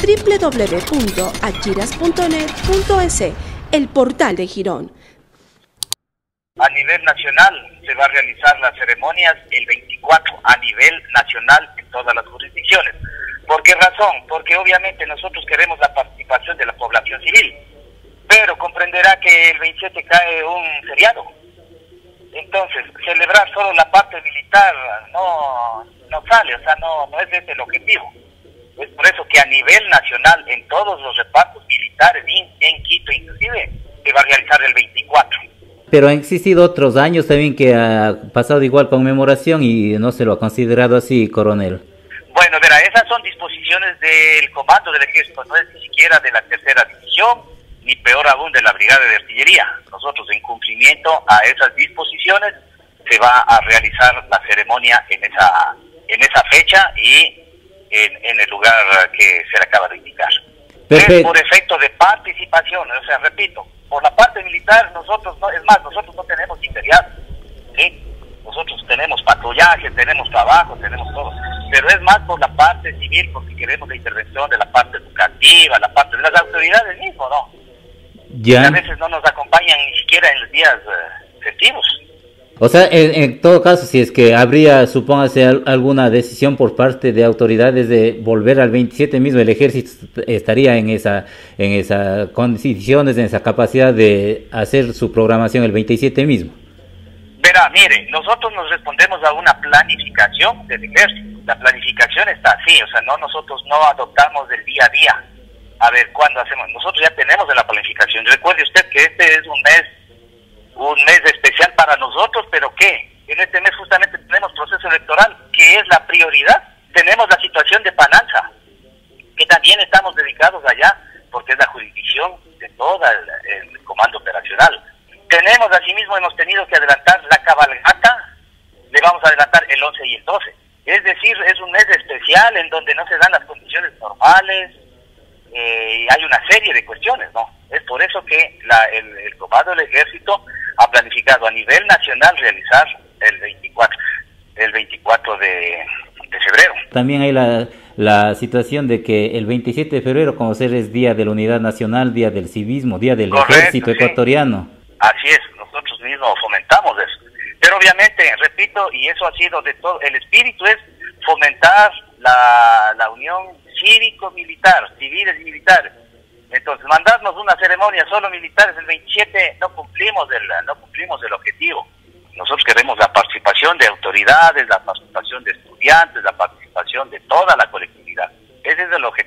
www.achiras.net.es, el portal de Girón. A nivel nacional se va a realizar las ceremonias el 24, a nivel nacional en todas las jurisdicciones. ¿Por qué razón? Porque obviamente nosotros queremos la participación de la población civil, pero comprenderá que el 27 cae un feriado. Entonces, celebrar solo la parte militar no sale, o sea, no es ese el objetivo. Es por eso que a nivel nacional, en todos los repartos militares, en Quito inclusive, se va a realizar el 24. Pero han existido otros años también que ha pasado igual conmemoración y no se lo ha considerado así, coronel. Bueno, verá, esas son disposiciones del comando del ejército, no es ni siquiera de la tercera división, ni peor aún de la brigada de artillería. Nosotros, en cumplimiento a esas disposiciones, se va a realizar la ceremonia en esa fecha y en el lugar que se le acaba de indicar. Perfecto. Es por efecto de participación, o sea, repito, por la parte militar nosotros no tenemos feriados, ¿sí? Nosotros tenemos patrullaje, tenemos trabajo, tenemos todo, pero es más por la parte civil, porque queremos la intervención de la parte educativa, la parte de las autoridades mismo, ¿no? Ya. A veces no nos acompañan ni siquiera en los días festivos. O sea, en todo caso, si es que habría, supóngase, alguna decisión por parte de autoridades de volver al 27 mismo, el ejército estaría en esa condiciones, en esa capacidad de hacer su programación el 27 mismo. Verá, mire, nosotros nos respondemos a una planificación del ejército. La planificación está así, o sea, nosotros no adoptamos del día a día. A ver, ¿cuándo hacemos? Nosotros ya tenemos de la planificación. Recuerde usted que este es un mes especial para nosotros, pero ¿qué? En este mes justamente tenemos proceso electoral, que es la prioridad. Tenemos la situación de Pananza, que también estamos dedicados allá, porque es la jurisdicción de todo el comando operacional. Tenemos, asimismo, hemos tenido que adelantar la cabalgata, le vamos a adelantar el 11 y el 12. Es decir, es un mes especial en donde no se dan las condiciones normales, hay una serie de cuestiones, ¿no? Es por eso que el comando del ejército ha planificado a nivel nacional realizar el 24 de febrero. También hay la situación de que el 27 de febrero, como ser, es Día de la Unidad Nacional, Día del Civismo, Día del Ejército Ecuatoriano. Así es, nosotros mismos fomentamos eso. Pero obviamente, repito, y eso ha sido de todo, el espíritu es fomentar la unión cívico-militar, civiles y militares. Entonces, mandarnos una ceremonia solo militares el 27, no cumplimos el objetivo. Nosotros queremos la participación de autoridades, la participación de estudiantes, la participación de toda la colectividad. Ese es el objetivo.